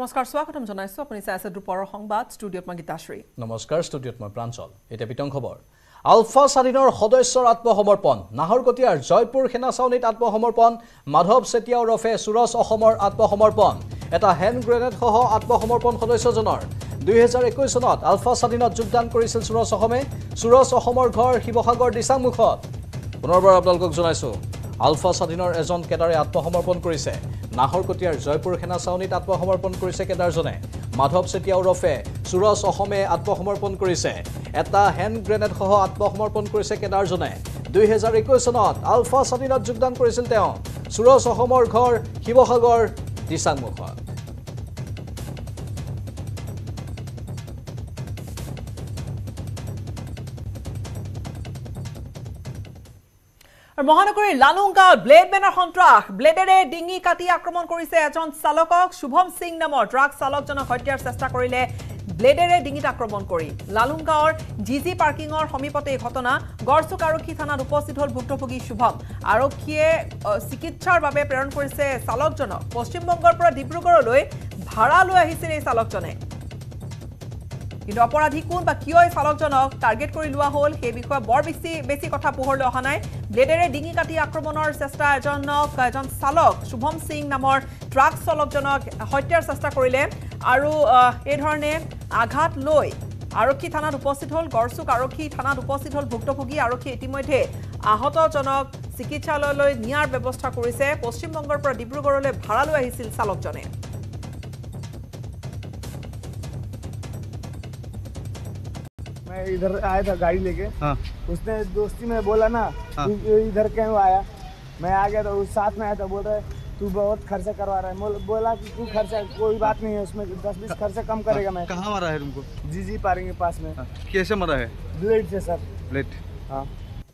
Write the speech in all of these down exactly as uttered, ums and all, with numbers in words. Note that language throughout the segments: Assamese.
নমস্কাৰ স্বাগতম জনাইছো আপুনি চাই আছে দুপৰৰ সংবাদ ষ্টুডিঅত মই গীতাশ্ৰী নমস্কাৰ ষ্টুডিঅত মই প্ৰাঞ্চল এটা বিতং খবৰ আলফা স্বাধীনৰ সদস্যৰ আত্মসমৰ্পণ নাহৰকটীয়াৰ জয়পুৰ সেনা ছাউনীত আত্মসমৰ্পণ মাধৱ সেতিয়া ওৰফে সুৰজ অসমৰ আত্মসমৰ্পণ এটা হেণ্ড গ্ৰেনেড সহ আত্মসমৰ্পণ সদস্যজনৰ দুই হাজাৰ একৈশ চনত আলফা স্বাধীনত যোগদান কৰিছিল সুৰজ অসমে সুৰজ অসমৰ ঘৰ শিৱসাগৰ দিচাংমুখত পুনৰবাৰ আপোনালোকক জনাইছো আলফা স্বাধীনৰ এজন কেডাৰে আত্মসমৰ্পণ কৰিছে নাহৰকটীয়াৰ জয়পুৰ সেনা ছাউনীত আত্মসমৰ্পণ কৰিছে কেডাৰজনে মাধৱ সেতিয়া ওৰফে সুৰজ অসমে আত্মসমৰ্পণ কৰিছে এটা হেণ্ড গ্ৰেনেড সহ আত্মসমৰ্পণ কৰিছে কেডাৰজনে দুই হাজাৰ একৈশ চনত আলফা স্বাধীনত যোগদান কৰিছিল তেওঁ সুৰজ অসমৰ ঘৰ শিৱসাগৰ দিচাংমুখত মহানগৰীৰ লালুংগাঁৱত ব্লেড মেনৰ সন্ত্ৰাস ব্লেডেৰে ডিঙি কাটি আক্ৰমণ কৰিছে এজন চালকক শুভম সিং নামৰ ড্ৰাগ চালকজনক হত্যাৰ চেষ্টা কৰিলে ব্লেডেৰে ডিঙিত আক্ৰমণ কৰি লালুংগাঁৱৰ জিজি পাৰ্কিঙৰ সমীপতে ঘটনা গড়চুক আৰক্ষী থানাত উপস্থিত হল ভুক্তভোগী শুভম আৰক্ষীয়ে চিকিৎসাৰ বাবে প্ৰেৰণ কৰিছে চালকজনক পশ্চিমবংগৰ পৰা ডিব্ৰুগড়লৈ ভাড়া লৈ আহিছিল এই চালকজনে কিন্তু অপৰাধী কোন বা কিয় এই চালকজনক টাৰ্গেট কৰি লোৱা হল সেই বিষয়ে বৰ বেছি বেছি কথা পোহৰলৈ অহা নাই ব্লেডেৰে ডিঙি কাটি আক্ৰমণৰ চেষ্টা এজনক এজন চালক শুভম সিং নামৰ ট্ৰাক চালকজনক হত্যাৰ চেষ্টা কৰিলে আৰু এই ধৰণে আঘাত লৈ আৰক্ষী থানাত উপস্থিত হল গড়চুক আৰক্ষী থানাত উপস্থিত হল ভুক্তভোগী আৰক্ষী ইতিমধ্যে আহতজনক চিকিৎসালয়লৈ নিয়াৰ ব্যৱস্থা কৰিছে পশ্চিমবংগৰ পৰা ডিব্ৰুগড়লৈ ভাড়া লৈ আহিছিল চালকজনে मैं इधर आया था गाड़ी लेके हाँ। उसने दोस्ती में बोला ना हाँ। इधर क्यों आया मैं आ गया तो उस साथ में आया था बोल रहा है तू बहुत खर्चा करवा रहा है बोला कि तू खर्चा कोई बात नहीं है उसमें दस बीस खर्चा कम करेगा मैं कहाँ मरा है तुमको जी जी पारेंगे पास में हाँ। कैसे मरा है ब्लेड से सर ब्लेड हाँ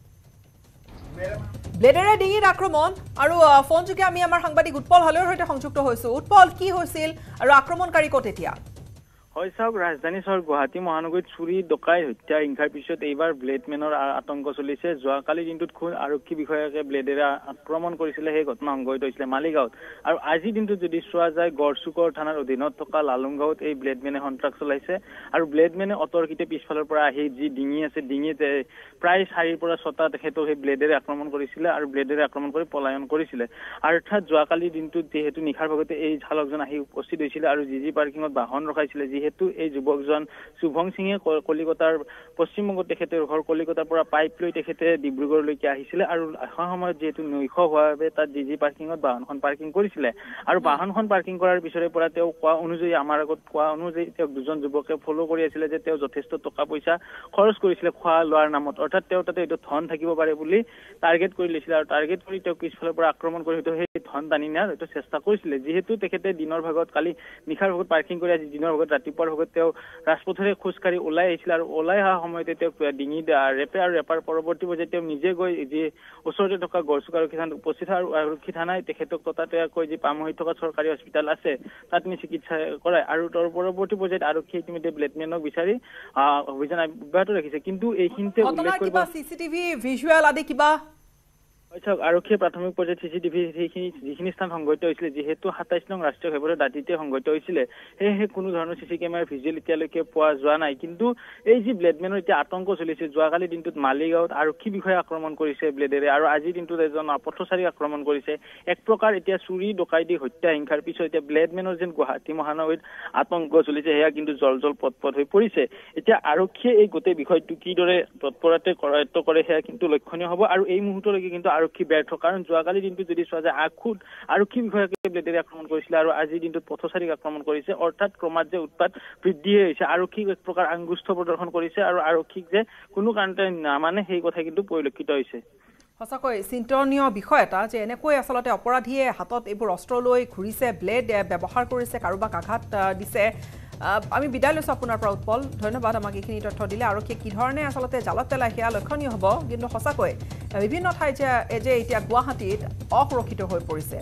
ব্লেডেৰে ডিঙিত আক্ৰমণ আৰু ফোন যোগে আমি আমাৰ সাংবাদিক উৎপল হলেৰ সৈতে সংযুক্ত হৈছো উৎপল কি হৈছিল আৰু আক্ৰমণকাৰী ক'ত এতিয়া হয় চাওক ৰাজধানী চহৰ গুৱাহাটী মহানগৰীত চুৰি ডকাই হত্যা হিংসাৰ পিছত এইবাৰ ব্লেডমেনৰ আতংক চলিছে যোৱাকালি দিনটোত খুন আৰক্ষী বিষয়াকে ব্লেডেৰে আক্ৰমণ কৰিছিলে সেই ঘটনা সংঘটিত হৈছিলে মালিগাঁৱত আৰু আজিৰ দিনটোত যদি চোৱা যায় গড়চুকৰ থানাৰ অধীনত থকা লালুংগাঁৱত এই ব্লেডমেনে সন্ত্ৰাস চলাইছে আৰু ব্লেডমেনে অতৰ্কিতে পিছফালৰ পৰা আহি যি ডিঙি আছে ডিঙিতে প্ৰায় চাৰিৰ পৰা ছটা তেখেতক সেই ব্লেডেৰে আক্ৰমণ কৰিছিলে আৰু ব্লেডেৰে আক্ৰমণ কৰি পলায়ন কৰিছিলে অৰ্থাৎ যোৱাকালি দিনটোত যিহেতু নিশাৰ ভাগতে এই চালকজন আহি উপস্থিত হৈছিলে আৰু জি জি পাৰ্কিঙত বাহন ৰখাইছিলে যিহেতু এই যুৱকজন শুভম সিঙে কলিকতাৰ পশ্চিমবংগত তেখেতৰ ঘৰ কলিকতাৰ পৰা পাইপ লৈ তেখেতে ডিব্ৰুগড়লৈকে আহিছিলে আৰু এখন সময়ত যিহেতু নৈশ হোৱাৰ বাবে তাত জি জি পাৰ্কিঙত বাহনখন পাৰ্কিং কৰিছিলে আৰু বাহনখন পাৰ্কিং কৰাৰ পিছৰে পৰা তেওঁ কোৱা অনুযায়ী আমাৰ আগত কোৱা অনুযায়ী তেওঁক দুজন যুৱকে ফলো কৰি আছিলে যে তেওঁ যথেষ্ট টকা পইচা খৰচ কৰিছিলে খোৱা লোৱাৰ নামত অৰ্থাৎ তেওঁ তাতে এইটো ধন থাকিব পাৰে বুলি টাৰ্গেট কৰি লৈছিলে আৰু টাৰ্গেট কৰি তেওঁক পিছফালৰ পৰা আক্ৰমণ কৰি হয়তো সেই ধন টানি নিয়াৰ হয়তো চেষ্টা কৰিছিলে যিহেতু তেখেতে দিনৰ ভাগত কালি নিশাৰ ভাগত পাৰ্কিং কৰি আজি দিনৰ ভাগত ৰাতিপুৱাৰ ভাগত তেওঁ ৰাজপথৰে খোজকাঢ়ি ওলাই আহিছিল আৰু ওলাই অহা সময়তে তেওঁক ডিঙি ৰেপে আৰু ৰেপাৰ পৰৱৰ্তী পৰ্যায়ত তেওঁ নিজে গৈ যি ওচৰতে থকা গড়চুক আৰক্ষী থানাত উপস্থিত আৰু আৰক্ষী থানাই তেখেতক ততাতৈয়াকৈ যি পামহি থকা চৰকাৰী হস্পিটেল আছে তাত নি চিকিৎসা কৰায় আৰু তাৰ পৰৱৰ্তী পৰ্যায়ত আৰক্ষী ইতিমধ্যে ব্লেডমেনক বিচাৰি অভিযান অব্যাহত ৰাখিছে কিন্তু এইখিনিতে উল্লেখ কৰিব চিচিটিভি ভিজুৱেল আদি কিবা আৰক্ষীয়ে প্ৰাথমিক পৰ্যায়ত চিচিটিভি সেইখিনি যিখিনি স্থান সংঘটিত হৈছিলে যিহেতু সাতাইশ নং ৰাষ্ট্ৰীয় ঘাইপথৰ দাঁতিতে সংঘটিত হৈছিলে সেয়েহে কোনো ধৰণৰ চিচি কেমেৰাৰ ভিজুৱেল এতিয়ালৈকে পোৱা যোৱা নাই কিন্তু এই যি ব্লেডমেনৰ এতিয়া আতংক চলিছে যোৱাকালি দিনটোত মালিগাঁৱত আৰক্ষী বিষয়া আক্ৰমণ কৰিছে ব্লেডেৰে আৰু আজিৰ দিনটোত এজন পথচাৰীক আক্ৰমণ কৰিছে এক প্ৰকাৰ এতিয়া চুৰি ডকাইতি হত্যা হিংসাৰ পিছত এতিয়া ব্লেডমেনৰ যেন গুৱাহাটী মহানগৰীত আতংক চলিছে সেয়া কিন্তু জল জল পটপট হৈ পৰিছে এতিয়া আৰক্ষীয়ে এই গোটেই বিষয়টো কিদৰে তৎপৰতে কৰায়ত্ব কৰে সেয়া কিন্তু লক্ষণীয় হ'ব আৰু এই মুহূৰ্তলৈকে কিন্তু আৰক্ষী ব্যৰ্থ কাৰণ যোৱাকালি দিনটো যদি চোৱা যায় আখুদ আৰক্ষী বিষয়াকে ব্লেডেৰে আক্ৰমণ কৰিছিলে আৰু আজিৰ দিনটোত পথচাৰীক আক্ৰমণ কৰিছে অৰ্থাৎ ক্ৰমাৎ যে উৎপাত বৃদ্ধি হৈছে আৰক্ষীক এক প্ৰকাৰ আংগুষ্ঠ প্ৰদৰ্শন কৰিছে আৰু আৰক্ষীক যে কোনো কাৰণতে নামানে সেই কথা কিন্তু পৰিলক্ষিত হৈছে সঁচাকৈ চিন্তনীয় বিষয় এটা যে এনেকৈ আচলতে অপৰাধীয়ে হাতত এইবোৰ অস্ত্ৰ লৈ ঘূৰিছে ব্লেড ব্যৱহাৰ কৰিছে কাৰোবাক আঘাত দিছে আমি বিদায় লৈছো আপোনাৰ পৰা উৎপল ধন্যবাদ আমাক এইখিনি তথ্য দিলে আৰক্ষীয়ে কি ধৰণে আচলতে জালত পেলাই সেয়া লক্ষণীয় হ'ব কিন্তু সঁচাকৈ বিভিন্ন ঠাই যে যে এতিয়া গুৱাহাটীত অসুৰক্ষিত হৈ পৰিছে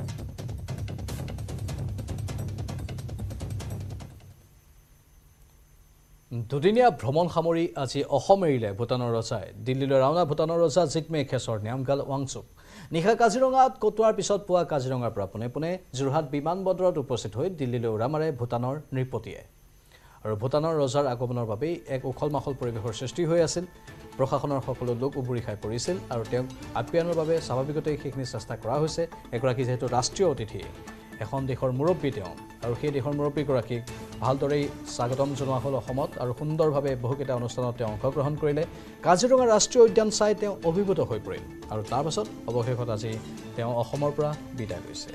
দুদিনীয়া ভ্ৰমণ সামৰি আজি অসম এৰিলে ভূটানৰ ৰজাই দিল্লীলৈ ৰাওনা ভূটানৰ ৰজা জিগমে খেছৰ নিয়ামগাল ৱাংচুক নিশা কাজিৰঙাত কটোৱাৰ পিছত পুৱা কাজিৰঙাৰ পৰা পোনে পোনে যোৰহাট বিমানবন্দৰত উপস্থিত হৈ দিল্লীলৈ উৰা মাৰে ভূটানৰ নৃপতিয়ে আৰু ভূটানৰ ৰজাৰ আগমনৰ বাবে এক উখল মাখল পৰিৱেশৰ সৃষ্টি হৈ আছিল প্ৰশাসনৰ সকলো লোক উবুৰি খাই পৰিছিল আৰু তেওঁক আপ্যায়নৰ বাবে স্বাভাৱিকতে সেইখিনি চেষ্টা কৰা হৈছে এগৰাকী যেহেতু ৰাষ্ট্ৰীয় অতিথি এখন দেশৰ মুৰব্বী তেওঁ আৰু সেই দেশৰ মুৰব্বীগৰাকীক ভালদৰেই স্বাগতম জনোৱা হ'ল অসমত আৰু সুন্দৰভাৱে বহুকেইটা অনুষ্ঠানত তেওঁ অংশগ্ৰহণ কৰিলে কাজিৰঙা ৰাষ্ট্ৰীয় উদ্যান চাই তেওঁ অভিভূত হৈ পৰিল আৰু তাৰ পাছত অৱশেষত আজি তেওঁ অসমৰ পৰা বিদায় লৈছে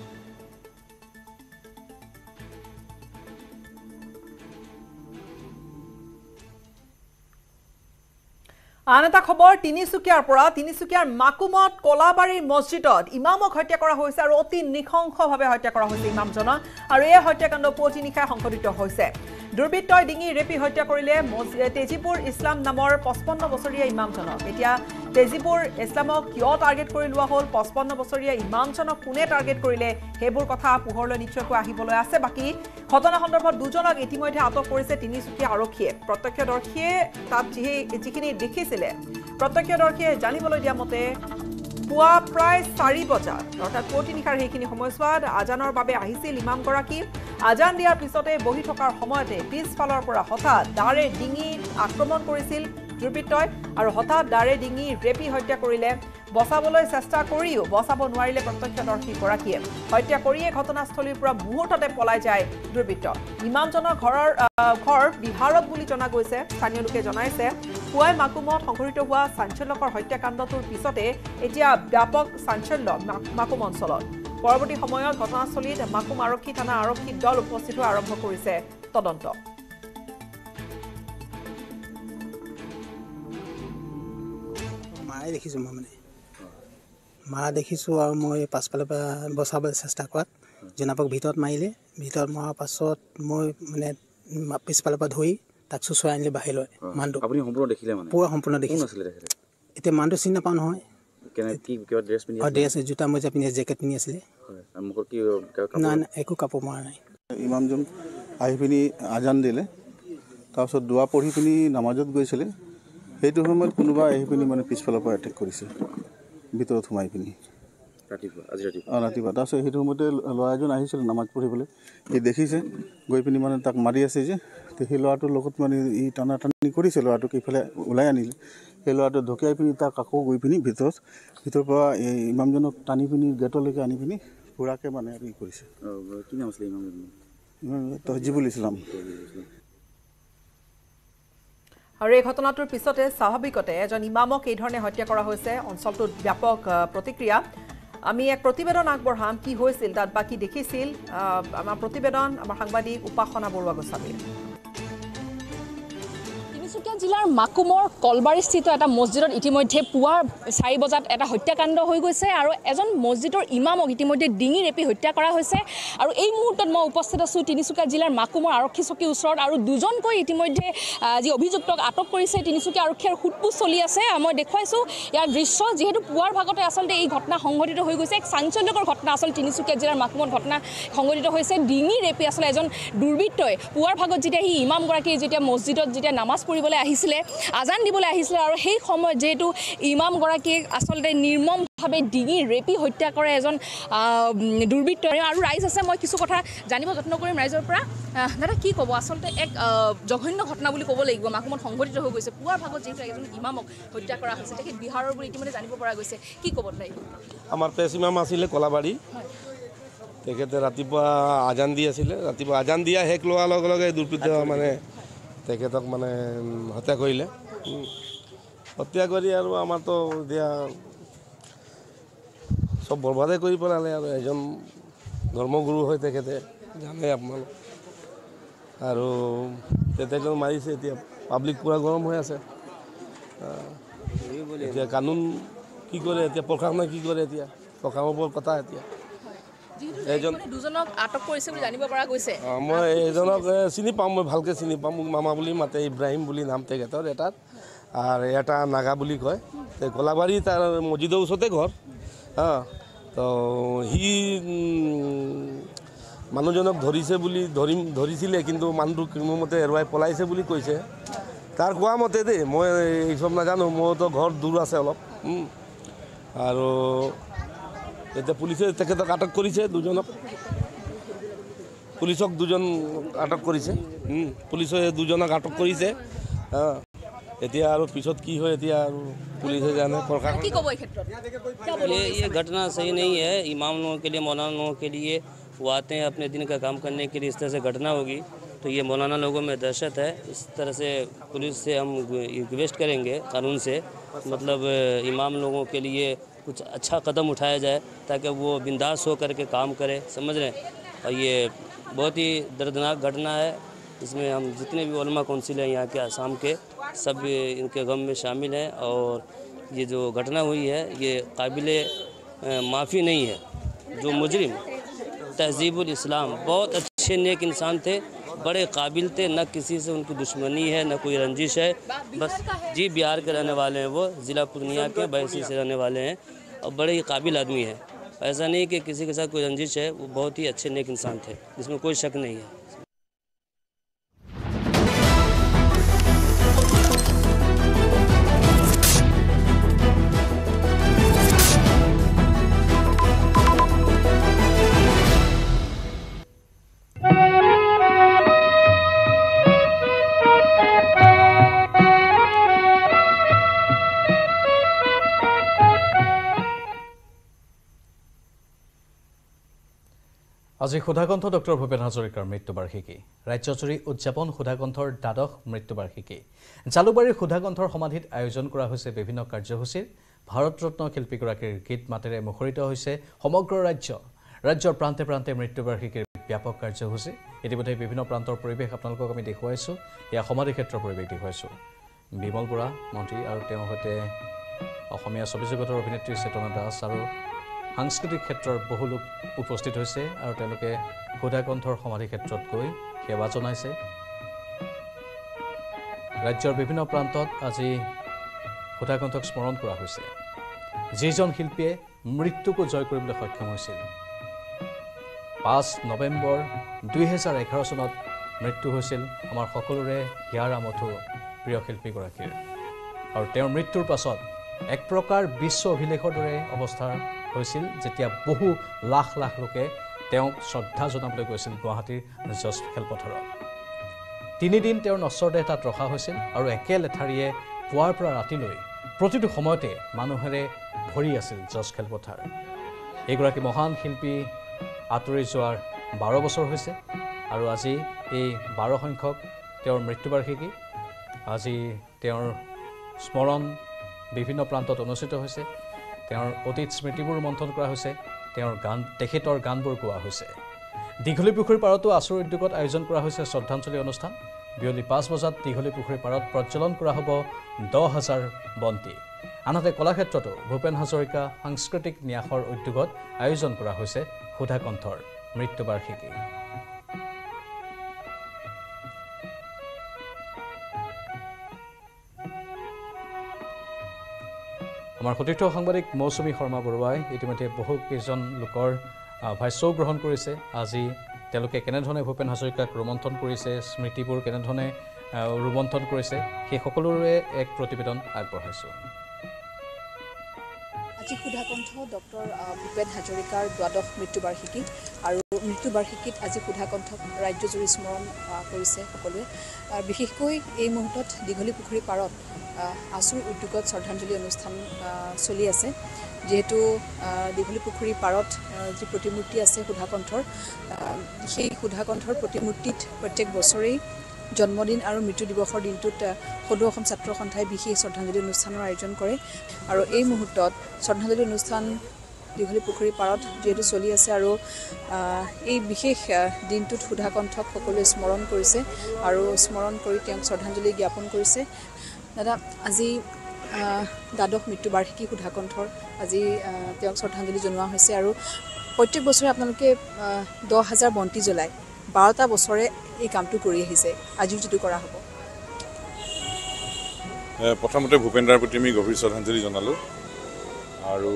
আন এটা খবৰ তিনিচুকীয়াৰ পৰা তিনিচুকীয়াৰ মাকুমত কলাবাৰীৰ মছজিদত ইমামক হত্যা কৰা হৈছে আৰু অতি নিখংসভাৱে হত্যা কৰা হৈছে ইমামজনক আৰু এই হত্যাকাণ্ড পুৱতি নিশাই সংঘটিত হৈছে দুৰ্বৃত্তই ডিঙি ৰেপি হত্যা কৰিলে তেজীপুৰ ইছলাম নামৰ পঁচপন্ন বছৰীয়া ইমামজনক এতিয়া তেজীপুৰ ইছলামক কিয় টাৰ্গেট কৰি লোৱা হ'ল পঁচপন্ন বছৰীয়া ইমামজনক কোনে টাৰ্গেট কৰিলে সেইবোৰ কথা পোহৰলৈ নিশ্চয়কৈ আহিবলৈ আছে বাকী ঘটনা সন্দৰ্ভত দুজনক ইতিমধ্যে আটক কৰিছে তিনিচুকীয়া আৰক্ষীয়ে প্ৰত্যক্ষদৰ্শীয়ে তাত যিখিনি দেখিছিলে প্ৰত্যক্ষদৰ্শীয়ে জানিবলৈ দিয়া মতে পুৱা প্ৰায় চাৰি বজাত অৰ্থাৎ পুৱতি নিশাৰ সেইখিনি সময়ছোৱাত আজানৰ বাবে আহিছিল ইমামগৰাকী আজান দিয়াৰ পিছতে বহি থকাৰ সময়তে পিছফালৰ পৰা হঠাৎ দাৰে ডিঙি আক্ৰমণ কৰিছিল দুৰ্বৃত্তই আৰু হঠাৎ দাৰে ডিঙি ৰেপি হত্যা কৰিলে বচাবলৈ চেষ্টা কৰিও বচাব নোৱাৰিলে প্ৰত্যক্ষদৰ্শীগৰাকীয়ে হত্যা কৰিয়ে ঘটনাস্থলীৰ পৰা মুহূৰ্ততে পলাই যায় দুৰ্বৃত্ত ইমামজনৰ ঘৰৰ ঘৰ বিহাৰত বুলি জনা গৈছে স্থানীয় লোকে জনাইছে পুৱাই মাকুমত সংঘটিত হোৱা চাঞ্চল্যকৰ হত্যাকাণ্ডটোৰ পিছতে এতিয়া ব্যাপক চাঞ্চল্য মাকুম অঞ্চলত পৰৱৰ্তী সময়ত ঘটনাস্থলীত মাকুম আৰক্ষী থানা আৰক্ষী দল উপস্থিত হৈ আৰম্ভ কৰিছে তদন্ত মায়ে দেখিছোঁ মই মানে মা দেখিছোঁ আৰু মই পাছফালৰ পৰা বচাবলৈ চেষ্টা কৰাত জোনাপক ভিতৰত মাৰিলে ভিতৰত মৰাৰ পাছত মই মানে পিছফালৰ পৰা ধৰি তাক চুচৰাই আনিলে বাহিৰলৈ মানুহটো আপুনি সম্পূৰ্ণ দেখিলে মানে পুৰা সম্পূৰ্ণ দেখিছোঁ এতিয়া মানুহটো চিনি নাপাওঁ নহয় ড্ৰেছ জোতা মোজা পিন্ধি জেকেট পিন্ধি আছিলে নাই নাই একো কাপোৰ মৰা নাই ইমামজন আহি পিনি আজান দিলে তাৰপিছত দোৱা পঢ়ি পিনি নামাজত গৈছিলে সেইটো সময়ত কোনোবা আহি পিনি মানে পিছফালৰ পৰা এটেক কৰিছে ভিতৰত সোমাই পিনি ৰাতিপুৱা আজি ৰাতিপুৱা ৰাতিপুৱা তাৰপিছত সেইটো সময়তে ল'ৰা এজন আহিছিল নামাজ পঢ়িবলৈ সি দেখিছে গৈ পিনি মানে তাক মাৰি আছে যে সেই ল'ৰাটোৰ লগত মানে ই টানা টানি কৰিছে ল'ৰাটোক ইফালে ওলাই আনিলে সেই ল'ৰাটো ঢকিয়াই পিনি তাক আকৌ গৈ পিনি ভিতৰত ভিতৰৰ পৰা এই ইমামজনক টানি পিনি গেটলৈকে আনি পিনি পুৰাকৈ মানে ই কৰিছে কি নাম আছিলে ইমামজন তহজিবুল ইছলাম আৰু এই ঘটনাটোৰ পিছতে স্বাভাৱিকতে এজন ইমামক এই ধৰণে হত্যা কৰা হৈছে অঞ্চলটোত ব্যাপক প্ৰতিক্ৰিয়া আমি এক প্ৰতিবেদন আগবঢ়াম কি হৈছিল তাত বাকি দেখিছিল আমাৰ প্ৰতিবেদন আমাৰ সাংবাদিক উপাসনা বৰুৱা গোস্বামী তিনিচুকীয়া জিলাৰ মাকুমৰ কলবাৰীস্থিত এটা মছজিদত ইতিমধ্যে পুৱা চাৰি বজাত এটা হত্যাকাণ্ড হৈ গৈছে আৰু এজন মছজিদৰ ইমামক ইতিমধ্যে ডিঙি ৰেপি হত্যা কৰা হৈছে আৰু এই মুহূৰ্তত মই উপস্থিত আছোঁ তিনিচুকীয়া জিলাৰ মাকুমৰ আৰক্ষী চকীৰ ওচৰত আৰু দুজনকৈ ইতিমধ্যে যি অভিযুক্তক আটক কৰিছে তিনিচুকীয়া আৰক্ষীৰ সোধপোছ চলি আছে মই দেখুৱাইছোঁ ইয়াৰ দৃশ্য যিহেতু পুৱাৰ ভাগতে আচলতে এই ঘটনা সংঘটিত হৈ গৈছে এক চাঞ্চল্যকৰ ঘটনা আচলতে তিনিচুকীয়া জিলাৰ মাকুমত ঘটনা সংঘটিত হৈছে ডিঙি ৰেপি আচলতে এজন দুৰ্বৃত্তই পুৱাৰ ভাগত যেতিয়া সি ইমামগৰাকী যেতিয়া মছজিদত যেতিয়া নামাজ পঢ়িবলৈ আহিছিলে আজান দিবলৈ আহিছিলে আৰু সেই সময়ত যেহেতু ইমামগৰাকীক আচলতে নিৰ্মমভাৱে ডিঙি ৰেপি হত্যা কৰে এজন দুৰ্বৃত্ত আৰু ৰাইজ আছে মই কিছু কথা জানিব যত্ন কৰিম ৰাইজৰ পৰা দাদা কি ক'ব আচলতে এক জঘন্য ঘটনা বুলি ক'ব লাগিব মাকুমত সংঘটিত হৈ গৈছে পুৱাৰ ভাগত যিহেতু এজন ইমামক হত্যা কৰা হৈছে তেখেত বিহাৰৰ বুলি ইতিমধ্যে জানিব পৰা গৈছে কি ক'ব লাগিব আমাৰ পেছ ইমাম আছিলে কলাবাৰী তেখেতে ৰাতিপুৱা আজান দি আছিলে ৰাতিপুৱা আজান দিয়া শেষ লোৱাৰ লগে লগে দুৰ্বৃত্ত মানে তেখেতক মানে হত্যা কৰিলে হত্যা কৰি আৰু আমাৰতো এতিয়া চব বৰবাদে কৰি পেলালে আৰু এজন ধৰ্মগুৰু হৈ তেখেতে জানে আপোনালোক আৰু তেখেতক মাৰিছে এতিয়া পাব্লিক পূৰা গৰম হৈ আছে এতিয়া কানুন কি কৰে এতিয়া প্ৰশাসনে কি কৰে এতিয়া প্ৰশাসনৰ ওপৰত কথা এতিয়া এজন দুজনক আটক কৰিছে বুলি জানিব পৰা গৈছে মই এজনক চিনি পাম মই ভালকৈ চিনি পাম মোক মামা বুলি মাতে ইব্ৰাহিম বুলি নাম তেখেতৰ এটাত আৰু এটা নাগা বুলি কয় কলাবাৰী তাৰ মছজিদৰ ওচৰতে ঘৰ অঁ তো সি মানুহজনক ধৰিছে বুলি ধৰিম ধৰিছিলে কিন্তু মানুহটো কোনোমতে এৰুৱাই পলাইছে বুলি কৈছে তাৰ কোৱা মতে দেই মই এই চব নাজানো মোৰতো ঘৰ দূৰ আছে অলপ আৰু এতিয়া পুলিচে তেখেতক আটক কৰিছে দুজনক পুলিচক দুজন আটক কৰিছে পুলিচে দুজনক আটক কৰিছে এতিয়া আৰু পিছত কি হয় এতিয়া আৰু পুলিচে জানে প্ৰশাসন কি ক'ব এই ক্ষেত্ৰত ये ये घटना सही नहीं है इमाम लोगों के लिए मौलाना लोगों के लिए वो आते हैं अपने दिन का काम करने के लिए इस तरह से घटना होगी तो ये मौलाना लोगों में दहशत है इस तरह से पुलिस से हम रिक्वेस्ट करेंगे कानून से मतलब इमाम लोगों के लिए कुछ अच्छा कदम उठाया जाए ताकि वो बिंदास हो करके काम करे समझ रहे हैं और ये बहुत ही दर्दनाक घटना है इसमें हम जितने भी उलमा काउंसिल हैं यहाँ के आसाम के सब इनके गम में शामिल हैं और ये जो घटना हुई है ये काबिल माफ़ी नहीं है जो मुजरिम तहजीबुल इस्लाम बहुत अच्छे नेक इंसान थे बड़े काबिल थे न किसी से उनकी दुश्मनी है न कोई रंजिश है बस जी बिहार के रहने वाले हैं वो ज़िला पूर्णिया के बैसी से रहने वाले हैं और बड़े ही काबिल आदमी हैं ऐसा नहीं कि किसी के साथ कोई रंजिश है वो बहुत ही अच्छे नेक इंसान थे जिसमें कोई शक नहीं है আজি সুধাকণ্ঠ ডক্টৰ ভূপেন হাজৰিকাৰ মৃত্যুবাৰ্ষিকী ৰাজ্যজুৰি উদযাপন সুধাকণ্ঠৰ দ্বাদশ মৃত্যুবাৰ্ষিকী জালুকবাৰীৰ সুধাকণ্ঠৰ সমাধিত আয়োজন কৰা হৈছে বিভিন্ন কাৰ্যসূচীৰ ভাৰতৰত্ন শিল্পীগৰাকীৰ গীত মাতেৰে মুখৰিত হৈছে সমগ্ৰ ৰাজ্য ৰাজ্যৰ প্ৰান্তে প্ৰান্তে মৃত্যুবাৰ্ষিকীৰ ব্যাপক কাৰ্যসূচী ইতিমধ্যে বিভিন্ন প্ৰান্তৰ পৰিৱেশ আপোনালোকক আমি দেখুৱাইছোঁ এয়া সমাধি ক্ষেত্ৰৰ পৰিৱেশ দেখুৱাইছোঁ বিমল বৰা মন্ত্ৰী আৰু তেওঁৰ সৈতে অসমীয়া ছবি জগতৰ অভিনেত্ৰী চেতনা দাস আৰু সাংস্কৃতিক ক্ষেত্ৰৰ বহু লোক উপস্থিত হৈছে আৰু তেওঁলোকে সুধাকণ্ঠৰ সমাধি ক্ষেত্ৰত গৈ সেৱা জনাইছে ৰাজ্যৰ বিভিন্ন প্ৰান্তত আজি সুধাকণ্ঠক স্মৰণ কৰা হৈছে যিজন শিল্পীয়ে মৃত্যুকো জয় কৰিবলৈ সক্ষম হৈছিল পাঁচ নৱেম্বৰ দুই হাজাৰ এঘাৰ চনত মৃত্যু হৈছিল আমাৰ সকলোৰে হিয়াৰ আমঠু প্ৰিয় শিল্পীগৰাকীৰ আৰু তেওঁৰ মৃত্যুৰ পাছত এক প্ৰকাৰ বিশ্ব অভিলেখৰ দৰে অৱস্থা হৈছিল যেতিয়া বহু লাখ লাখ লোকে তেওঁক শ্ৰদ্ধা জনাবলৈ গৈছিল গুৱাহাটীৰ জজ খেলপথাৰত তিনিদিন তেওঁৰ নশ্বৰ দেহ তাত ৰখা হৈছিল আৰু একে লেঠাৰিয়ে পুৱাৰ পৰা ৰাতিলৈ প্ৰতিটো সময়তে মানুহেৰে ভৰি আছিল জজ খেলপথাৰ এগৰাকী মহান শিল্পী আঁতৰি যোৱাৰ বাৰ বছৰ হৈছে আৰু আজি এই বাৰ সংখ্যক তেওঁৰ মৃত্যুবাৰ্ষিকী আজি তেওঁৰ স্মৰণ বিভিন্ন প্ৰান্তত অনুষ্ঠিত হৈছে তেওঁৰ অতীত স্মৃতিবোৰ মন্থন কৰা হৈছে তেওঁৰ গান তেখেতৰ গানবোৰ গোৱা হৈছে দীঘলী পুখুৰীৰ পাৰতো আছুৰ উদ্যোগত আয়োজন কৰা হৈছে শ্ৰদ্ধাঞ্জলি অনুষ্ঠান বিয়লি পাঁচ বজাত দীঘলী পুখুৰীৰ পাৰত প্ৰজ্বলন কৰা হ'ব দহ হাজাৰ বন্তি আনহাতে কলাক্ষেত্ৰতো ভূপেন হাজৰিকা সাংস্কৃতিক ন্যাসৰ উদ্যোগত আয়োজন কৰা হৈছে সুধাকণ্ঠৰ মৃত্যুবাৰ্ষিকী আমাৰ সতীৰ্থ সাংবাদিক মৌচুমী শৰ্মা বৰুৱাই ইতিমধ্যে বহু কেইজন লোকৰ ভাষ্য গ্ৰহণ কৰিছে আজি তেওঁলোকে কেনেধৰণে ভূপেন হাজৰিকাক ৰোমন্থন কৰিছে স্মৃতিবোৰ কেনেধৰণে ৰোমন্থন কৰিছে সেই সকলোৰে এক প্ৰতিবেদন আগবঢ়াইছোঁ আজি সুধাকণ্ঠ ডক্টৰ ভূপেন হাজৰিকাৰ দ্বাদশ মৃত্যুবাৰ্ষিকী আৰু মৃত্যুবাৰ্ষিকীত আজি সুধাকণ্ঠক ৰাজ্যজুৰি স্মৰণ কৰিছে সকলোৱে বিশেষকৈ এই মুহূৰ্তত দীঘলী পুখুৰী পাৰত আছুৰ উদ্যোগত শ্ৰদ্ধাঞ্জলি অনুষ্ঠান চলি আছে যেহেতু দীঘলী পুখুৰী পাৰত যি প্ৰতিমূৰ্তি আছে সুধাকণ্ঠৰ সেই সুধাকণ্ঠৰ প্ৰতিমূৰ্তিত প্ৰত্যেক বছৰেই জন্মদিন আৰু মৃত্যু দিৱসৰ দিনটোত সদৌ অসম ছাত্ৰ সন্থাই বিশেষ শ্ৰদ্ধাঞ্জলি অনুষ্ঠানৰ আয়োজন কৰে আৰু এই মুহূৰ্তত শ্ৰদ্ধাঞ্জলি অনুষ্ঠান দীঘলী পুখুৰী পাৰত যেহেতু চলি আছে আৰু এই বিশেষ দিনটোত সুধাকণ্ঠক সকলোৱে স্মৰণ কৰিছে আৰু স্মৰণ কৰি তেওঁক শ্ৰদ্ধাঞ্জলি জ্ঞাপন কৰিছে দাদা আজি দ্বাদশ মৃত্যুবাৰ্ষিকী সুধাকণ্ঠৰ আজি তেওঁক শ্ৰদ্ধাঞ্জলি জনোৱা হৈছে আৰু প্ৰত্যেক বছৰে আপোনালোকে দহ হাজাৰ বন্তি জ্বলায় বাৰটা বছৰে এই কামটো কৰি আহিছে আজিও যিটো কৰা হ'ব প্ৰথমতে ভূপেন্দ্ৰৰ প্ৰতি আমি গভীৰ শ্ৰদ্ধাঞ্জলি জনালোঁ আৰু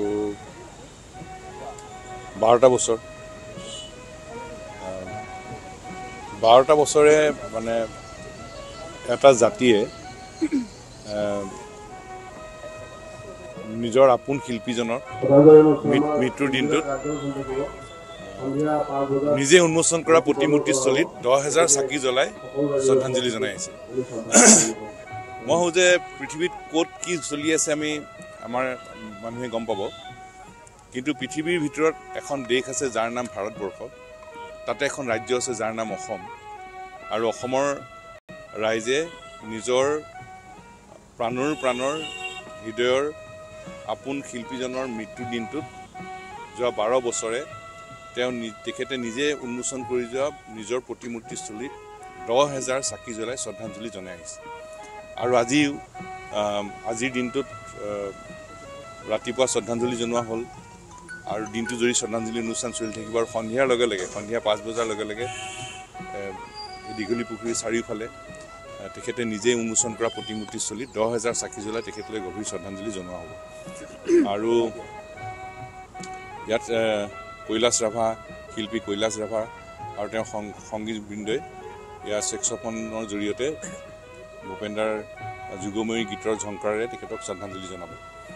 বাৰটা বছৰ বাৰটা বছৰে মানে এটা জাতিয়ে নিজৰ আপোন শিল্পীজনৰ মৃত্যুৰ দিনটোত নিজে উন্মোচন কৰা প্ৰতিমূৰ্তিস্থলীত দহ হাজাৰ চাকি জ্বলাই শ্ৰদ্ধাঞ্জলি জনাই আহিছে। মই ভাবোঁ যে পৃথিৱীত ক'ত কি চলি আছে আমি আমাৰ মানুহে গম পাব, কিন্তু পৃথিৱীৰ ভিতৰত এখন দেশ আছে যাৰ নাম ভাৰতবৰ্ষ, তাতে এখন ৰাজ্য আছে যাৰ নাম অসম, আৰু অসমৰ ৰাইজে নিজৰ প্ৰাণৰ প্ৰাণৰ হৃদয়ৰ আপোন শিল্পীজনৰ মৃত্যুৰ দিনটোত যোৱা বাৰ বছৰে তেওঁ তেখেতে নিজে উন্মোচন কৰি যোৱা নিজৰ প্ৰতিমূৰ্তিস্থলীত দহ হেজাৰ চাকি জ্বলাই শ্ৰদ্ধাঞ্জলি জনাই আহিছে। আৰু আজিও আজিৰ দিনটোত ৰাতিপুৱা শ্ৰদ্ধাঞ্জলি জনোৱা হ'ল আৰু দিনটো জুৰি শ্ৰদ্ধাঞ্জলি অনুষ্ঠান চলি থাকিব। আৰু সন্ধিয়াৰ লগে লগে সন্ধিয়া পাঁচ বজাৰ লগে লগে দীঘলী পুখুৰীৰ চাৰিওফালে তেখেতে নিজে উন্মোচন কৰা প্ৰতিমূৰ্তিস্থলীত দহ হেজাৰ চাকি জ্বলাই তেখেতলৈ গভীৰ শ্ৰদ্ধাঞ্জলি জনোৱা হ'ব। আৰু ইয়াত কৈলাশ ৰাভা, শিল্পী কৈলাশ ৰাভা আৰু তেওঁৰ সংগীতবৃন্দই ইয়াৰ ছেক্সফোনৰ জৰিয়তে ভূপেন্দাৰ যুগময়ী গীতৰ ঝংকাৰেৰে তেখেতক শ্ৰদ্ধাঞ্জলি জনাব।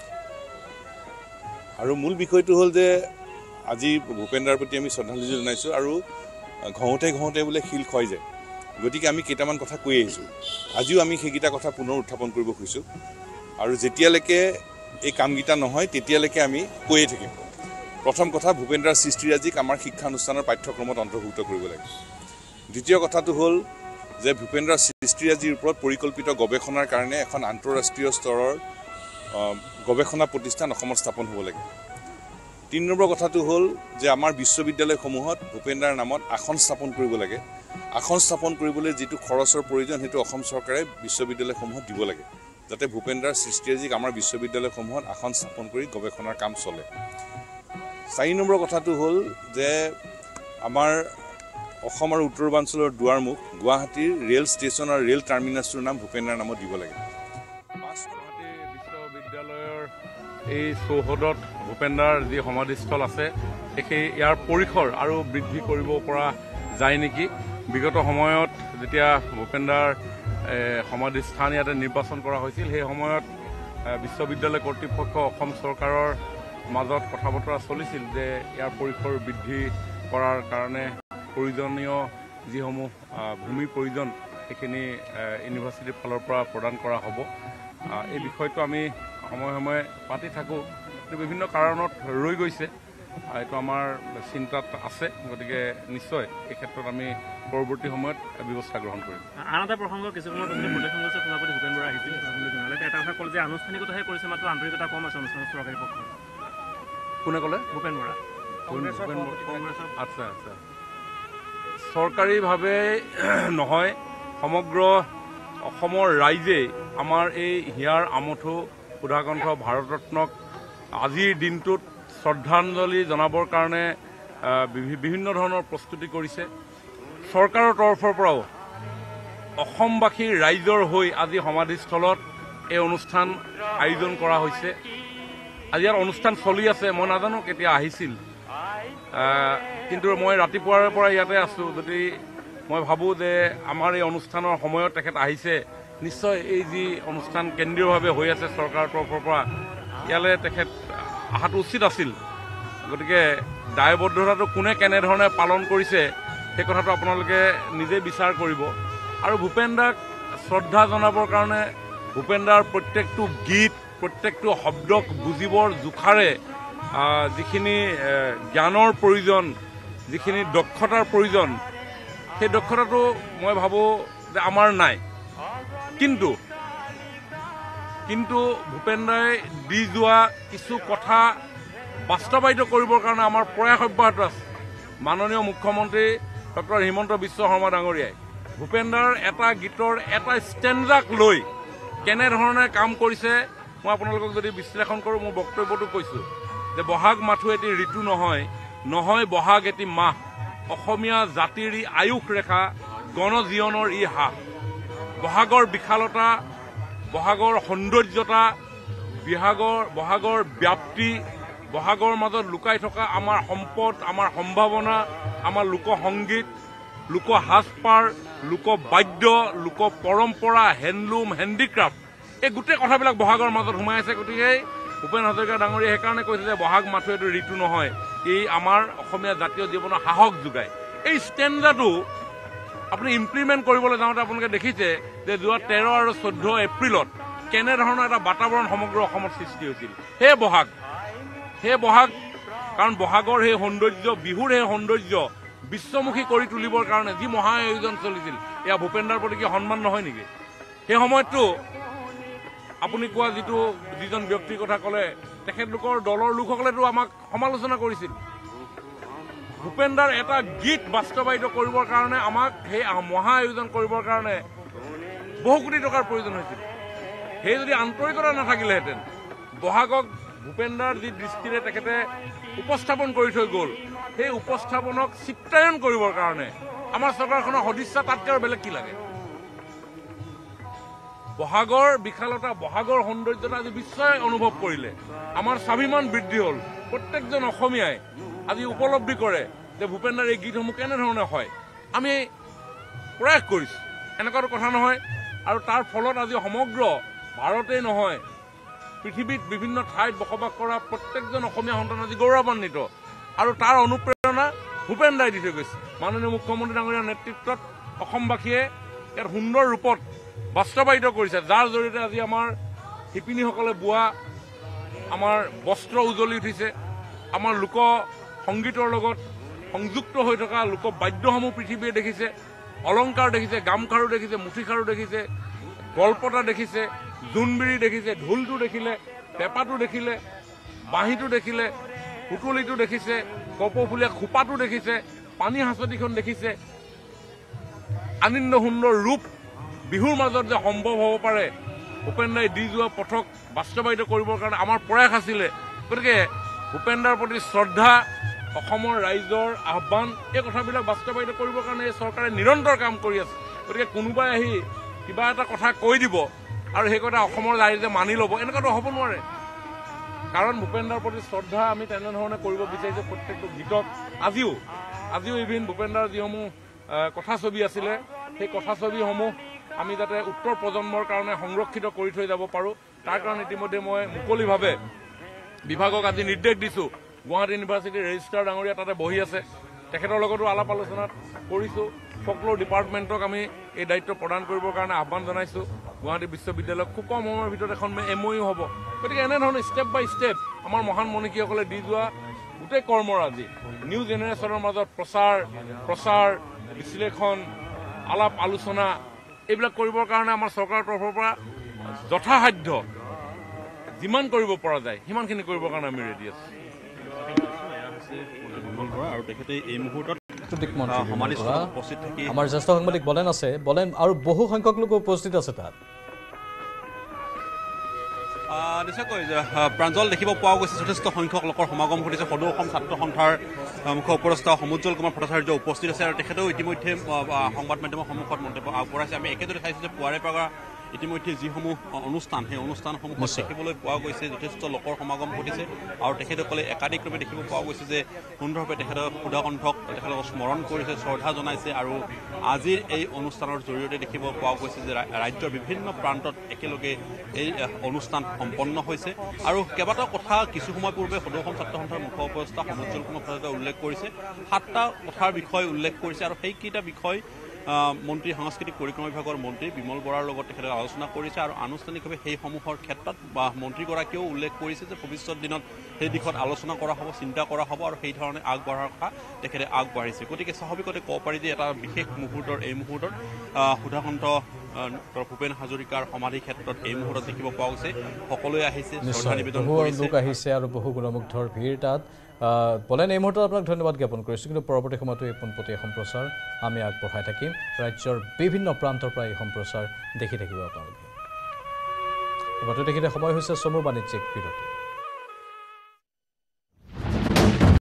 আৰু মূল বিষয়টো হ'ল যে আজি ভূপেন্দাৰ প্ৰতি আমি শ্ৰদ্ধাঞ্জলি জনাইছোঁ, আৰু ঘঁহোতে ঘঁহোতে বোলে শিল ক্ষয় যায়, গতিকে আমি কেইটামান কথা কৈ আহিছোঁ। আজিও আমি সেইকেইটা কথা পুনৰ উত্থাপন কৰিব খুজিছোঁ, আৰু যেতিয়ালৈকে এই কামকেইটা নহয় তেতিয়ালৈকে আমি কৈয়ে থাকিম। প্ৰথম কথা, ভূপেন্দাৰ সৃষ্টিৰাজিক আমাৰ শিক্ষানুষ্ঠানৰ পাঠ্যক্ৰমত অন্তৰ্ভুক্ত কৰিব লাগে। দ্বিতীয় কথাটো হ'ল যে ভূপেন্দাৰ সৃষ্টিৰাজিৰ ওপৰত পৰিকল্পিত গৱেষণাৰ কাৰণে এখন আন্তঃৰাষ্ট্ৰীয় স্তৰৰ গৱেষণা প্ৰতিষ্ঠান অসমত স্থাপন হ'ব লাগে। তিনি নম্বৰ কথাটো হ'ল যে আমাৰ বিশ্ববিদ্যালয়সমূহত ভূপেন্দাৰ নামত আসন স্থাপন কৰিব লাগে। আসন স্থাপন কৰিবলৈ যিটো খৰচৰ প্ৰয়োজন সেইটো অসম চৰকাৰে বিশ্ববিদ্যালয়সমূহত দিব লাগে, যাতে ভূপেন্দাৰ সৃষ্টিৰাজিক আমাৰ বিশ্ববিদ্যালয়সমূহত আসন স্থাপন কৰি গৱেষণাৰ কাম চলে। চাৰি নম্বৰ কথাটো হ'ল যে আমাৰ অসম আৰু উত্তৰ পূৰ্বাঞ্চলৰ দুৱাৰমুখ গুৱাহাটীৰ ৰেল ষ্টেচন আৰু ৰেল টাৰ্মিনাছটোৰ নাম ভূপেন্দাৰ নামত দিব লাগে। গুৱাহাটী বিশ্ববিদ্যালয়ৰ এই চৌহদত ভূপেন্দাৰ যি সমাধিস্থল আছে সেই ইয়াৰ পৰিসৰ আৰু বৃদ্ধি কৰিব পৰা যায় নেকি। বিগত সময়ত যেতিয়া ভূপেন্দাৰ সমাধিস্থান ইয়াতে নিৰ্বাচন কৰা হৈছিল, সেই সময়ত বিশ্ববিদ্যালয় কৰ্তৃপক্ষ অসম চৰকাৰৰ মাজত কথা বতৰা চলিছিল যে ইয়াৰ পৰিসৰ বৃদ্ধি কৰাৰ কাৰণে প্ৰয়োজনীয় যিসমূহ ভূমিৰ প্ৰয়োজন সেইখিনি ইউনিভাৰ্চিটিৰ ফালৰ পৰা প্ৰদান কৰা হ'ব। এই বিষয়টো আমি সময়ে সময়ে পাতি থাকোঁ, কিন্তু বিভিন্ন কাৰণত ৰৈ গৈছে। এইটো আমাৰ চিন্তাত আছে, গতিকে নিশ্চয় এই ক্ষেত্ৰত আমি পৰৱৰ্তী সময়ত ব্যৱস্থা গ্ৰহণ কৰিম। আন এটা প্ৰসংগ, কিছু সময়ৰ পিছতে প্ৰদেশ কংগ্ৰেছৰ সভাপতি ভূপেন বৰা আহিছিল, এটা কথা ক'লে যে আনুষ্ঠানিকতাহে কৰিছে, মাত্ৰ আন্তৰিকতা কম আছে অনুষ্ঠানত চৰকাৰী পক্ষ। কোনে ক'লে? ভূপেন বৰা। আচ্ছা আচ্ছা, চৰকাৰীভাৱে নহয়, সমগ্ৰ অসমৰ ৰাইজে আমাৰ এই হিয়াৰ আমঠু সুধাকণ্ঠ ভাৰতৰত্নক আজিৰ দিনটোত শ্ৰদ্ধাঞ্জলি জনাবৰ কাৰণে বিভিন্ন ধৰণৰ প্ৰস্তুতি কৰিছে। চৰকাৰৰ তৰফৰ পৰাও অসমবাসীৰ ৰাইজৰ হৈ আজি সমাধিস্থলত এই অনুষ্ঠান আয়োজন কৰা হৈছে। আজি ইয়াৰ অনুষ্ঠান চলি আছে, মই নাজানো কেতিয়া আহিছিল, কিন্তু মই ৰাতিপুৱাৰ পৰা ইয়াতে আছোঁ। যদি মই ভাবোঁ যে আমাৰ এই অনুষ্ঠানৰ সময়ত তেখেত আহিছে, নিশ্চয় এই যি অনুষ্ঠান কেন্দ্ৰীয়ভাৱে হৈ আছে চৰকাৰৰ তৰফৰ পৰা, ইয়ালৈ তেখেত অহাটো উচিত আছিল। গতিকে দায়বদ্ধতাটো কোনে কেনেধৰণে পালন কৰিছে সেই কথাটো আপোনালোকে নিজে বিচাৰ কৰিব। আৰু ভূপেন্দাক শ্ৰদ্ধা জনাবৰ কাৰণে ভূপেন্দাৰ প্ৰত্যেকটো গীত, প্ৰত্যেকটো শব্দক বুজিবৰ জোখাৰে যিখিনি জ্ঞানৰ প্ৰয়োজন, যিখিনি দক্ষতাৰ প্ৰয়োজন, সেই দক্ষতাটো মই ভাবোঁ যে আমাৰ নাই। কিন্তু কিন্তু ভূপেন্দাই দি যোৱা কিছু কথা বাস্তৱায়িত কৰিবৰ কাৰণে আমাৰ প্ৰয়াস অব্যাহত আছে। মাননীয় মুখ্যমন্ত্ৰী ডক্টৰ হিমন্ত বিশ্ব শৰ্মা ডাঙৰীয়াই ভূপেন্দাৰ এটা গীতৰ এটা ষ্টেণ্ডাক লৈ কেনেধৰণে কাম কৰিছে, মই আপোনালোকক যদি বিশ্লেষণ কৰোঁ, মোৰ বক্তব্যটো কৈছোঁ যে বহাগ মাথো এটি ঋতু নহয়, নহয় বহাগ এটি মাহ, অসমীয়া জাতিৰ ই আয়ুস ৰেখা, গণজীৱনৰ ই হাস। বহাগৰ বিশালতা, বহাগৰ সৌন্দৰ্যতা, বিহাগৰ বহাগৰ ব্যাপ্তি, বহাগৰ মাজত লুকাই থকা আমাৰ সম্পদ, আমাৰ সম্ভাৱনা, আমাৰ লোকসংগীত, লোক সাজপাৰ, লোকবাদ্য, লোক পৰম্পৰা, হেণ্ডলুম, হেণ্ডিক্ৰাফ্ট, এই গোটেই কথাবিলাক বহাগৰ মাজত সোমাই আছে। গতিকে ভূপেন হাজৰিকা ডাঙৰীয়াই সেইকাৰণে কৈছে যে বহাগ মাথো এইটো ঋতু নহয়, ই আমাৰ অসমীয়া জাতীয় জীৱনৰ সাহস যোগায়। এই ষ্টেণ্ডাটো আপুনি ইমপ্লিমেণ্ট কৰিবলৈ যাওঁতে আপোনালোকে দেখিছে যে যোৱা তেৰ আৰু চৈধ্য এপ্ৰিলত কেনেধৰণৰ এটা বাতাবৰণ সমগ্ৰ অসমত সৃষ্টি হৈছিল। সেই বহাগ সেই বহাগ কাৰণ বহাগৰ সেই সৌন্দৰ্য, বিহুৰ সেই সৌন্দৰ্য বিশ্বমুখী কৰি তুলিবৰ কাৰণে যি মহা আয়োজন চলিছিল, এয়া ভূপেন্দাৰ প্ৰতি কি সন্মান নহয় নেকি? সেই সময়ততো আপুনি কোৱা যিটো যিজন ব্যক্তিৰ কথা ক'লে, তেখেতলোকৰ দলৰ লোকসকলেতো আমাক সমালোচনা কৰিছিল। ভূপেন্দাৰ এটা গীত বাস্তৱায়িত কৰিবৰ কাৰণে আমাক সেই মহা আয়োজন কৰিবৰ কাৰণে বহু কোটি টকাৰ প্ৰয়োজন হৈছিল। সেই যদি আন্তৰিকতা নাথাকিলেহেঁতেন, বহাগক ভূপেন্দাৰ যি দৃষ্টিৰে তেখেতে উপস্থাপন কৰি থৈ গ'ল, সেই উপস্থাপনক চিত্ৰায়ন কৰিবৰ কাৰণে আমাৰ চৰকাৰখনৰ সদিচ্ছা তাতকৈ আৰু বেলেগ কি লাগে? বহাগৰ বিশালতা, বহাগৰ সৌন্দৰ্যতা আজি বিশ্বই অনুভৱ কৰিলে। আমাৰ স্বাভিমান বৃদ্ধি হ'ল। প্ৰত্যেকজন অসমীয়াই আজি উপলব্ধি কৰে যে ভূপেন্দাৰ এই গীতসমূহ কেনেধৰণে হয়। আমি প্ৰয়াস কৰিছোঁ, এনেকুৱাটো কথা নহয়। আৰু তাৰ ফলত আজি সমগ্ৰ ভাৰতেই নহয়, পৃথিৱীত বিভিন্ন ঠাইত বসবাস কৰা প্ৰত্যেকজন অসমীয়া সন্তান আজি গৌৰৱান্বিত। আৰু তাৰ অনুপ্ৰেৰণা ভূপেন্দাই দি থৈ গৈছে। মাননীয় মুখ্যমন্ত্ৰী ডাঙৰীয়াৰ নেতৃত্বত অসমবাসীয়ে ইয়াত সুন্দৰ ৰূপত বাস্তৱায়িত কৰিছে, যাৰ জৰিয়তে আজি আমাৰ শিপিনীসকলে বোৱা আমাৰ বস্ত্ৰ উজ্বলি উঠিছে। আমাৰ লোক সংগীতৰ লগত সংযুক্ত হৈ থকা লোক বাদ্যসমূহ পৃথিৱীয়ে দেখিছে, অলংকাৰ দেখিছে, গামখাৰু দেখিছে, মুঠিখাৰু দেখিছে, গল্পতা দেখিছে, জোনবিৰি দেখিছে, ঢোলটো দেখিলে, পেঁপাটো দেখিলে, বাঁহীটো দেখিলে, সুতুলিটো দেখিছে, কপৌফুলীয়া খোপাটো দেখিছে, পানী হাঁচতিখন দেখিছে। আনন্দ সুন্দৰ ৰূপ বিহুৰ মাজত যে সম্ভৱ হ'ব পাৰে, ভূপেন্দাই দি যোৱা পথক বাস্তৱায়িত কৰিবৰ কাৰণে আমাৰ প্ৰয়াস আছিলে। গতিকে ভূপেন্দাৰ প্ৰতি শ্ৰদ্ধা, অসমৰ ৰাইজৰ আহ্বান, এই কথাবিলাক বাস্তৱায়িত কৰিবৰ কাৰণে এই চৰকাৰে নিৰন্তৰ কাম কৰি আছে। গতিকে কোনোবাই আহি কিবা এটা কথা কৈ দিব আৰু সেই কথা অসমৰ ৰাইজে মানি ল'ব, এনেকুৱাটো হ'ব নোৱাৰে। কাৰণ ভূপেন্দাৰ প্ৰতি শ্ৰদ্ধা আমি তেনেধৰণে কৰিব বিচাৰিছোঁ প্ৰত্যেকটো গীতক। আজিও আজিও ইভিন ভূপেন্দাৰ যিসমূহ কথাছবি আছিলে, সেই কথাছবিসমূহ আমি যাতে উত্তৰ প্ৰজন্মৰ কাৰণে সংৰক্ষিত কৰি থৈ যাব পাৰোঁ, তাৰ কাৰণে ইতিমধ্যে মই মুকলিভাৱে বিভাগক আজি নিৰ্দেশ দিছোঁ। গুৱাহাটী ইউনিভাৰ্চিটিৰ ৰেজিষ্ট্ৰাৰ ডাঙৰীয়া তাতে বহি আছে, তেখেতৰ লগতো আলাপ আলোচনাত কৰিছোঁ। ফকল'ৰ ডিপাৰ্টমেণ্টক আমি এই দায়িত্ব প্ৰদান কৰিবৰ কাৰণে আহ্বান জনাইছোঁ। গুৱাহাটী বিশ্ববিদ্যালয়ত খুব কম সময়ৰ ভিতৰত এখন এম অ' ইউ হ'ব। গতিকে এনেধৰণে ষ্টেপ বাই ষ্টেপ আমাৰ মহান মনীষীসকলে দি যোৱা গোটেই কৰ্মৰ আজি নিউ জেনেৰেশ্যনৰ মাজত প্ৰচাৰ প্ৰচাৰ বিশ্লেষণ, আলাপ আলোচনা এইবিলাক কৰিবৰ কাৰণে আমাৰ চৰকাৰৰ তৰফৰ পৰা যথাসাধ্য যিমান কৰিব পৰা যায় সিমানখিনি কৰিবৰ কাৰণে আমি ৰেডি আছোঁ। আৰু তেখেতে এই মুহূৰ্তত আমাৰ জ্যেষ্ঠ সাংবাদিক বলেন আছে, বলেন আৰু বহু সংখ্যক লোক উপস্থিত আছে তাত। নিশ্চয়কৈ প্ৰাঞ্জল দেখিব পোৱা গৈছে, যথেষ্ট সংখ্যক লোকৰ সমাগম ঘটিছে। সদৌ অসম ছাত্ৰ সন্থাৰ মুখ্য উপদেষ্টা সমুজ্জ্বল কুমাৰ ভট্টাচাৰ্য উপস্থিত আছে আৰু তেখেতেও ইতিমধ্যে সংবাদ মাধ্যমৰ সন্মুখত মন্তব্য আগবঢ়াইছে। আমি একেদৰে চাইছোঁ যে পুৱাৰে পৰা ইতিমধ্যে যিসমূহ অনুষ্ঠান, সেই অনুষ্ঠানসমূহত দেখিবলৈ পোৱা গৈছে যথেষ্ট লোকৰ সমাগম ঘটিছে আৰু তেখেতসকলে একাধিক্ৰমে দেখিব পোৱা গৈছে যে সুন্দৰভাৱে তেখেতৰ সুধাকণ্ঠক তেখেতলোকক স্মৰণ কৰিছে, শ্ৰদ্ধা জনাইছে। আৰু আজিৰ এই অনুষ্ঠানৰ জৰিয়তে দেখিব পোৱা গৈছে যে ৰাজ্যৰ বিভিন্ন প্ৰান্তত একেলগে এই অনুষ্ঠান সম্পন্ন হৈছে। আৰু কেইবাটাও কথা কিছু সময় পূৰ্বে সদৌ অসম ছাত্ৰ সন্থাৰ মুখ্য উপদেষ্টা সমুজ্জ্বল কুমাৰ ভট্টাচাৰ্যই উল্লেখ কৰিছে, সাতটা কথাৰ বিষয়ে উল্লেখ কৰিছে আৰু সেইকেইটা বিষয় মন্ত্ৰী সাংস্কৃতিক পৰিক্ৰমা বিভাগৰ মন্ত্ৰী বিমল বৰাৰ লগত তেখেতে আলোচনা কৰিছে আৰু আনুষ্ঠানিকভাৱে সেইসমূহৰ ক্ষেত্ৰত বা মন্ত্ৰীগৰাকীয়েও উল্লেখ কৰিছে যে ভৱিষ্যত দিনত সেই দিশত আলোচনা কৰা হ'ব, চিন্তা কৰা হ'ব আৰু সেই ধৰণে আগবঢ়াৰ কথা তেখেতে আগবাঢ়িছে। গতিকে স্বাভাৱিকতে ক'ব পাৰি যে এটা বিশেষ মুহূৰ্তৰ এই মুহূৰ্তত সুধাকণ্ঠ ভূপেন হাজৰিকাৰ সমাধি ক্ষেত্ৰত এই মুহূৰ্তত দেখিব পোৱা গৈছে সকলোৱে আহিছে, শ্ৰদ্ধা নিবেদন কৰিছে, লোক আহিছে আৰু বহু গুণমুগ্ধৰ ভিৰ তাত। বলেন এই মুহূৰ্তত আপোনাক ধন্যবাদ জ্ঞাপন কৰিছোঁ, কিন্তু পৰৱৰ্তী সময়তো এই পোনপটীয়া সম্প্ৰচাৰ আমি আগবঢ়াই থাকিম। ৰাজ্যৰ বিভিন্ন প্ৰান্তৰ পৰা এই সম্প্ৰচাৰ দেখি থাকিব আপোনালোকে। তেখেতে সময় হৈছে চমু বাণিজ্যিক বিৰতি।